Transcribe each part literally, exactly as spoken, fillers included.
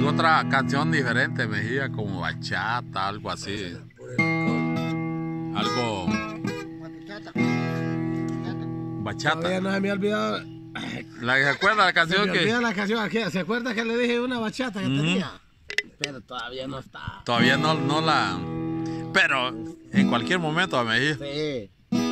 alguna otra canción diferente, Mejía, como bachata, algo así. Algo... Bachata. Todavía no se me ha olvidado. ¿La que se acuerda la canción Se me que...? olvida la canción. ¿Se acuerda que le dije una bachata que Mm. tenía? Pero todavía no está. Todavía no, no la... Pero en cualquier momento, Mejía. Sí.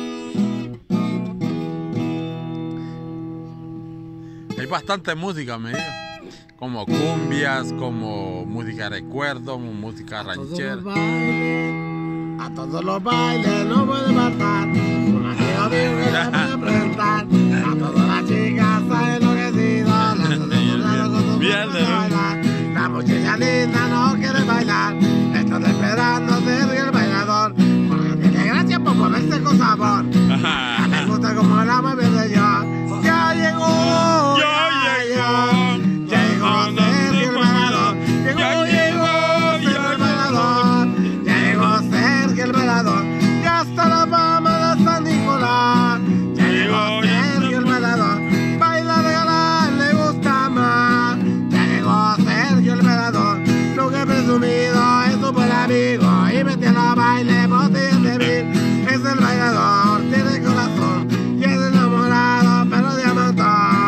Hay bastante música, Mejía. Como cumbias, como música de recuerdo, música ranchera. A todos los bailes no puede faltar un amigo mío que le puede presentar. A todas las chicas está enloquecido, las asustado con su forma de bailar. La muchacha linda no quiere bailar, están esperando ser el bailador. Porque tiene gracia por moverse con sabor. A me gusta como la mueve yo. Ya llegó, ya llegó, llegó Sergio el bailador. Llegó, llegó Sergio el bailador. Sergio el bailador, ya está la fama de San Nicolás. Ya llegó Sergio el bailador, baila de galán, le gusta más. Ya llegó Sergio el bailador, lo que presumido es su buen amigo. Y metió a baile botellas de mil. Es el bailador, tiene corazón, y es enamorado, pero de amantón.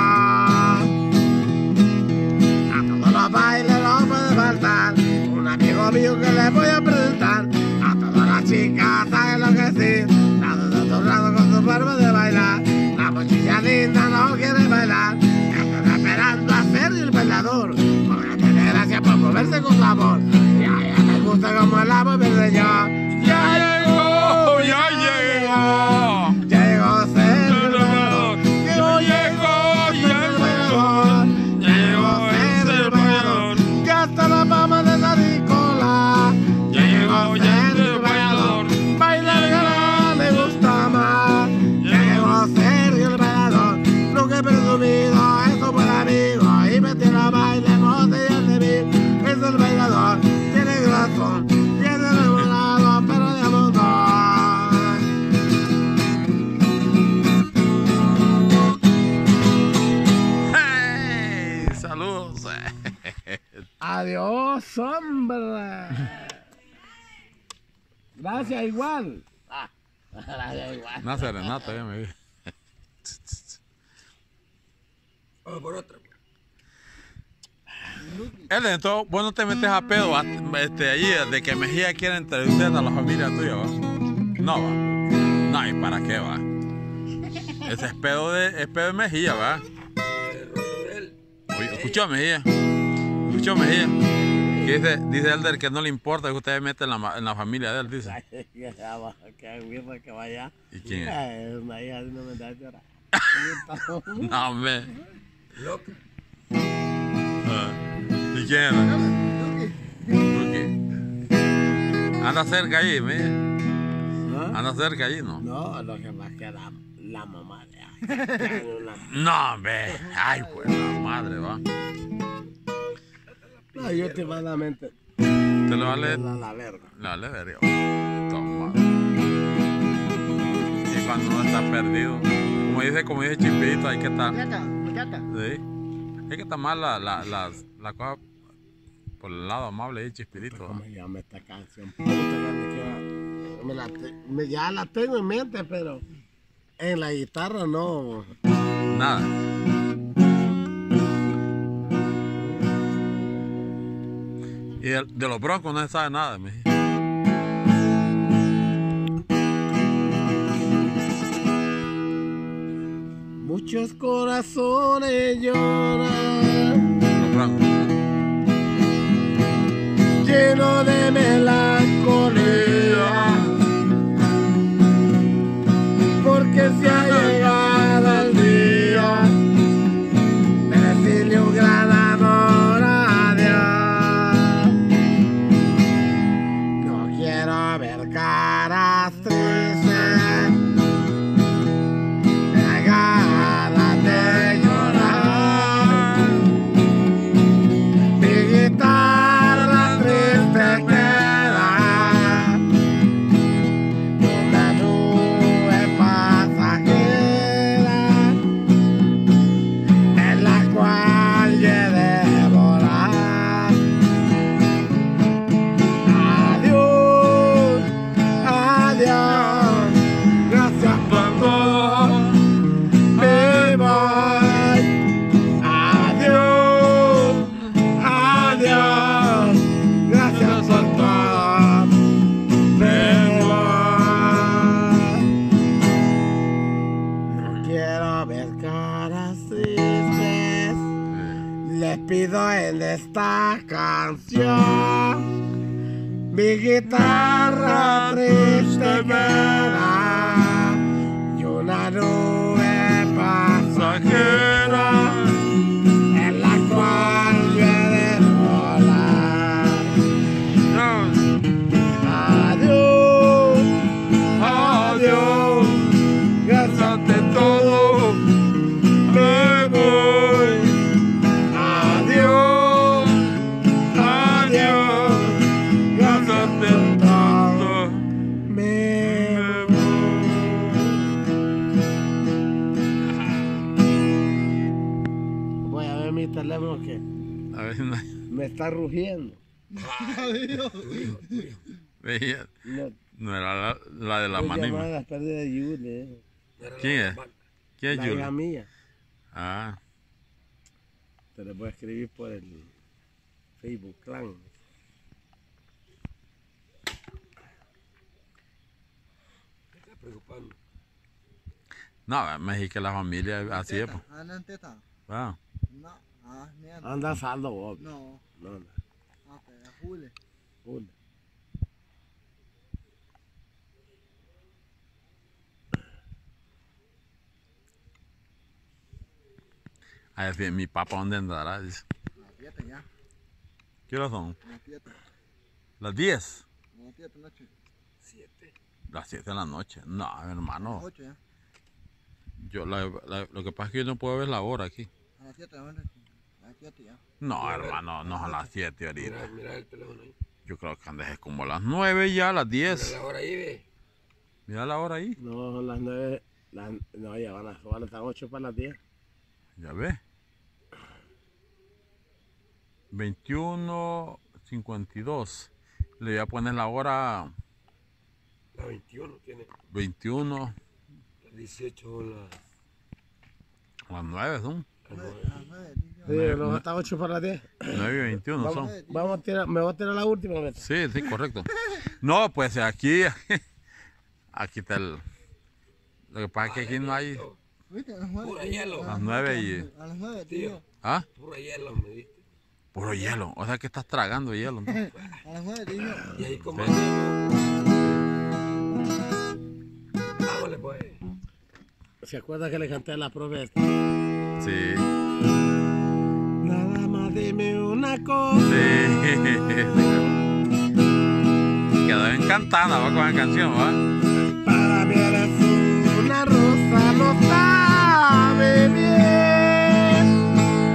A todos los bailes no puede faltar un amigo mío que le voy a presentar. Chicas, ¿saben lo que sí? Lados atorrados con su forma de bailar. La muchacha linda no quiere bailar. Están esperando a ser el bailador. Porque tiene gracia por moverse con sabor. Y a ella le gusta como el agua verde yo. ¡Ya llegó! ¡Ya llegó! ¡Ya llegó Sergio el bailador! ¡Llegó, llegó! ¡Ya el bailador! ¡Ya llegó Sergio el bailador! ¡Ya está la fama de la Nicolás! ¡Ya llegó! ¡Ya presumido, es un buen amigo y me tira a baile botellas de mil. Es el bailador, tiene razón, tiene enamorado, pero de amor. ¡Hey! ¡Saludos! Adiós, hombre. Gracias, igual. Ah, gracias, igual. Una serenata, ya me vi. Vamos por otra. Él, entonces, vos no te metes a pedo este, allí de que Mejía quiere entrevistar a la familia tuya, ¿va? No, va. No, ¿y para qué, va? Ese es pedo de, es pedo de Mejía, ¿va? Oye, escuchó Mejía. Escuchó Mejía. Que dice, dice Elder que no le importa que usted mete en la, en la familia de él, dice. Que vaya. ¿Y quién es? Una hija de una medalla de oro. No, hombre. Loca. Uh, ¿Y quién era? Lucky. Anda cerca ahí, mire. ¿Ah? Anda cerca ahí, ¿no? No, lo que más que la, la mamá de No, hombre. Ay, pues la madre, va. No, yo últimamente. ¿Te lo va a leer? La, la verga. La leer, toma. Y cuando uno está perdido, como dice, como dice Chispito, hay que estar. Sí. Hay que tomar la, la, la, la cosa por el lado amable de Chispirito. ¿Cómo se llama esta canción? Puta, que me queda- me la te- me- ya la tengo en mente, pero en la guitarra no. Nada. Y de, de los Broncos no se sabe nada, mi. Muchos corazones lloran, Los Broncos. lleno de melancolía, porque se ha llegado el día de decirle un gran amor a Dios. No quiero ver caras tristes, me da ganas de llorar. Les pido en esta canción mi guitarra triste queda y una nube pasajera en la cual yo he de volar. Adiós, adiós, gracias de todo me voy. Adiós, adiós, gracias de todo me voy. Voy a ver mi teléfono que A ver, no, me está rugiendo. veía, No, no era la, la de la Estoy manima. llamando a las pérdidas de Yule, eh. ¿Quién es? ¿Quién es La hija Julie? mía. Ah, Te lo voy a escribir por el Facebook Clan. Me está preocupando. no, en México la familia así es, pues. Ah, no en teta. Ah, No. Ah, mierda. Anda saldo vos. No. No, no. Ah, pero es Jule. Una. a ver, mi papá, ¿dónde andará? Dice. Las siete ya. ¿Qué horas son? Las siete. ¿Las diez? Las siete noche. Siete. Las siete de la noche. No, hermano. Las ocho ya. Yo, la, la- lo que pasa es que yo no puedo ver la hora aquí. A las siete, ¿no? Las siete ya. No, hermano, no a las siete Mira, ahorita. mira el teléfono ahí. Yo creo que andes como a las nueve ya, a las Mira diez. la hora ahí, ve. Mira la hora ahí. No, son las nueve. Las, no, ya van a van a estar ocho para las diez. Ya ves. veintiuno cincuenta y dos. Le voy a poner la hora La veintiuno tiene. veintiuno. Las dieciocho son las. Las nueve son. las nueve. A las nueve, dice. Sí, Nueve, no, nueve. hasta ocho para las diez. nueve y veintiuno Vamos, son. vamos a tirar, me voy a tirar la última vez. Sí, sí, correcto. No, pues aquí, aquí está el... Lo que pasa es que aquí no hay... ¿Viste? A las nueve. Pura dice. hielo. A Las nueve y- A las nueve, Tío. tío. ¿Ah? Pura hielo me diste. Puro hielo. O sea que estás tragando hielo, ¿no? A las nueve, tío. Y ahí como. Sí. Vámonos pues. ¿Se acuerda que le canté a la profe? Sí. Nada más dime una cosa. Sí. Quedó encantada, va, con la canción, ¿va? Para mí eres una rosa, lo sabe bien.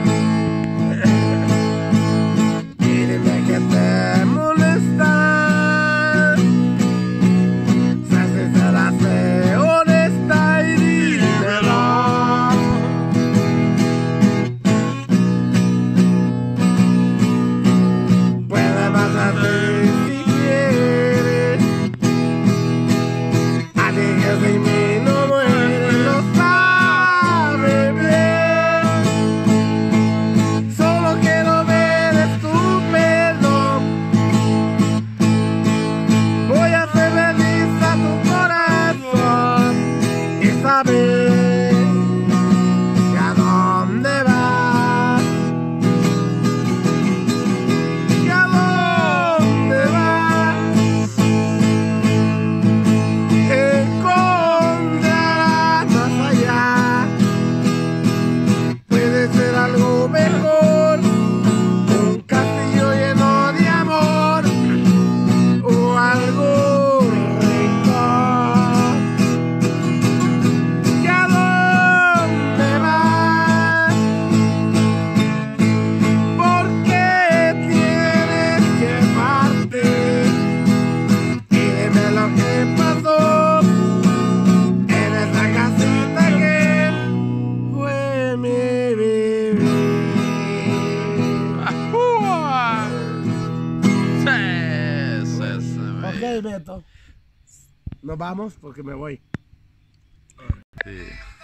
Y dime que te molesta. Sé sincera, sé honesta y dímelo. Puede pasarte si quieres. Alguien que sin mí no muere, lo sabe bien. Solo quiero ver es tu pelo. Voy a hacer feliz a tu corazón y saber que a dónde vas. Que a dónde vas. Encontrarás más allá. Puede ser algo mejor, un castillo lleno de amor o algo rencor. ¿Que a dónde vas? ¿Por qué tienes que partir? Y dime lo que pasó en esa casita que fue mi vivir. ¡Ajúa! Sí, sí, sí. Ok, Beto. Nos vamos porque me voy. Sí.